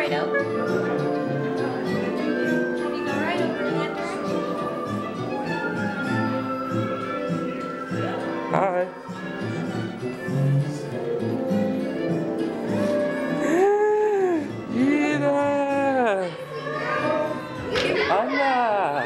right out. Can you go right over in that direction? Hi. Anna!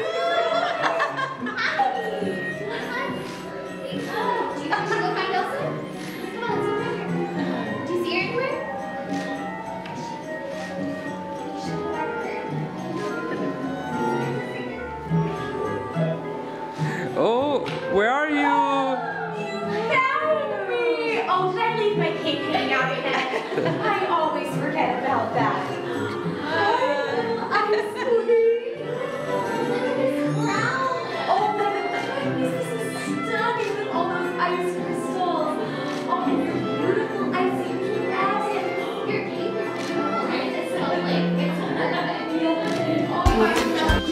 Oh, where are you? Found me! Oh, did I leave my cake hanging out again? I always forget about that. I'm sweet. Oh my goodness, this is stunning with all those ice crystals. Oh, and your beautiful icy dress. Your cake is beautiful, right? It's so like, it's perfect. Oh my God.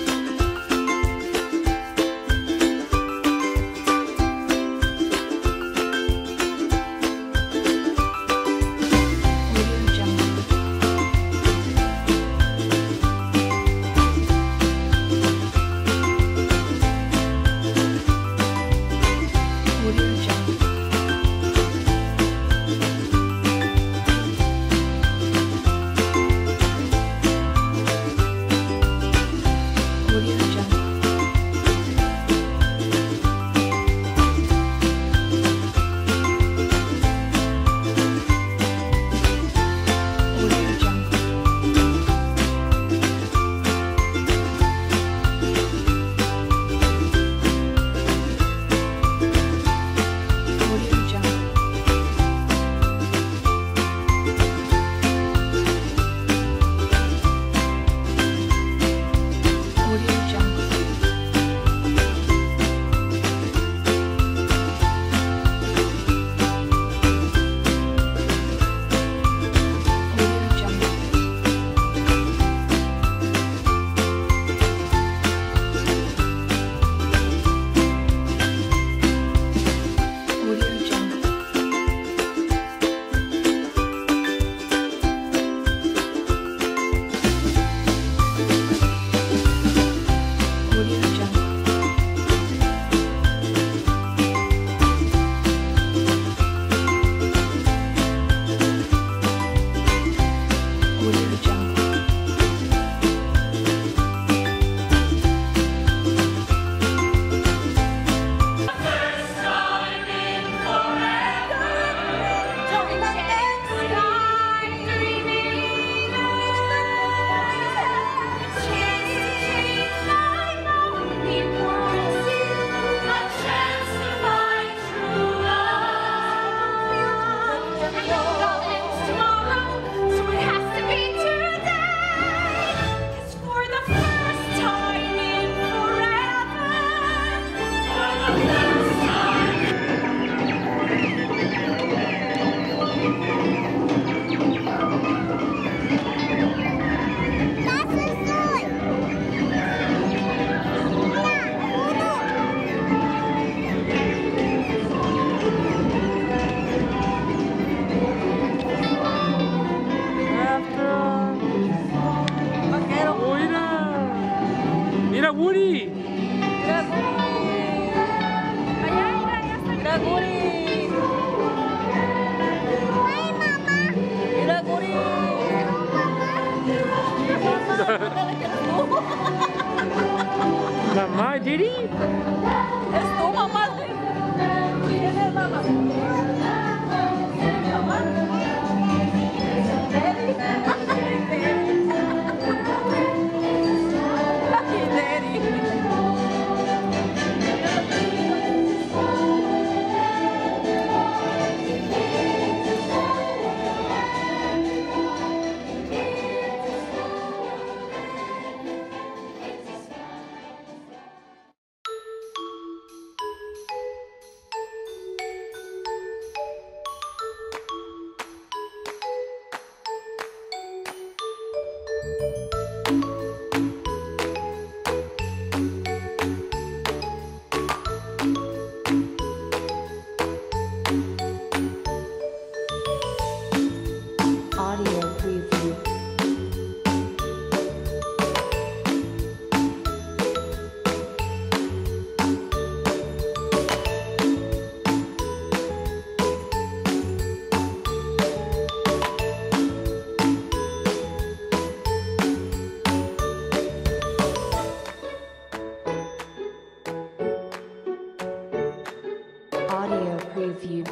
preview.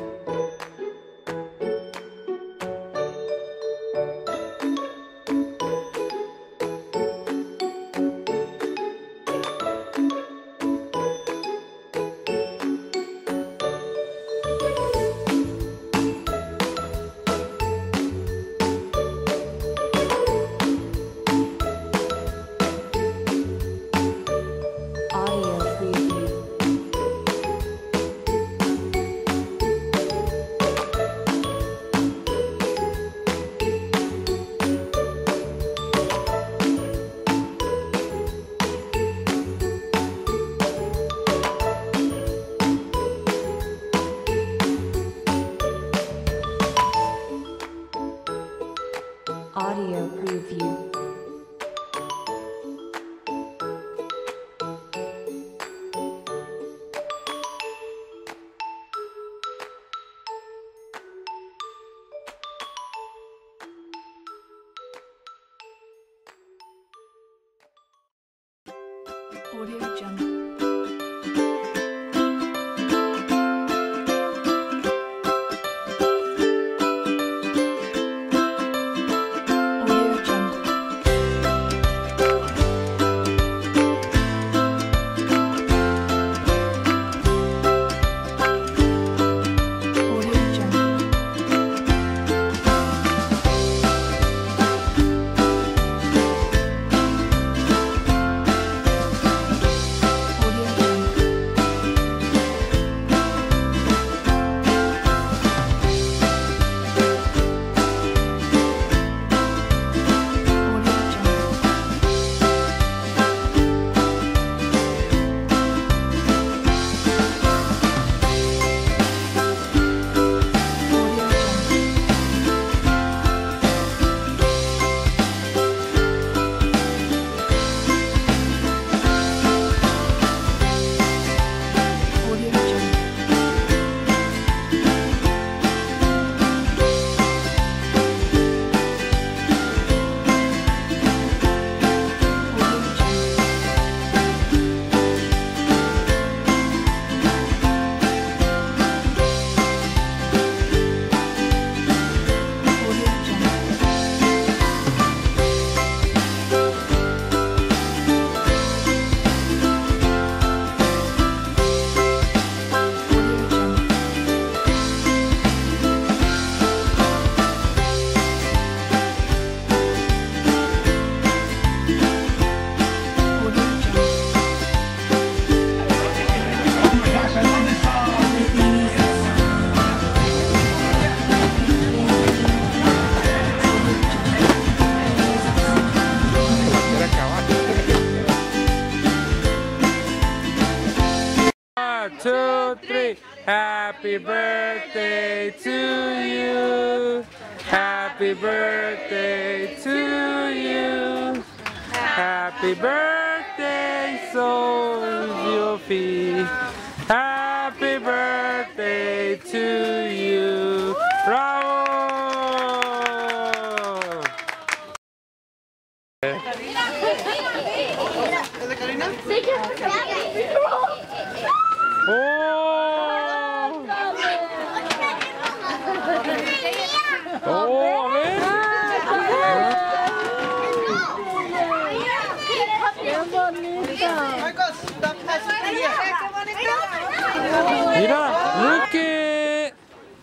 Audio preview. Audio preview. Audio Jungle. Audio Jungle. Audio Jungle. Audio Jungle. Audio Jungle. Audio Jungle. Audio Jungle. Audio Jungle. Audio Jungle. Audio Jungle. Audio Jungle. Quiero acabar. 1, 2, 3. Happy birthday to you. Happy birthday to you. Happy birthday, Sophia. Happy birthday to you. ¡Bravo! ¡Oh! ¡Oh! A ver. Mira, look it.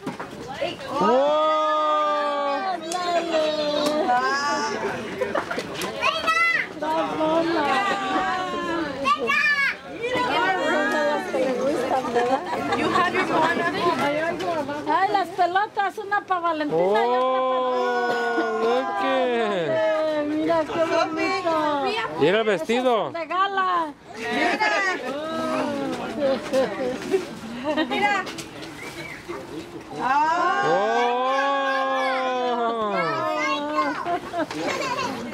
Ay, las pelotas, una para Valentina y otra Oh, look it. para... mira qué bonito. Mira el vestido. De gala. Mira. Oh.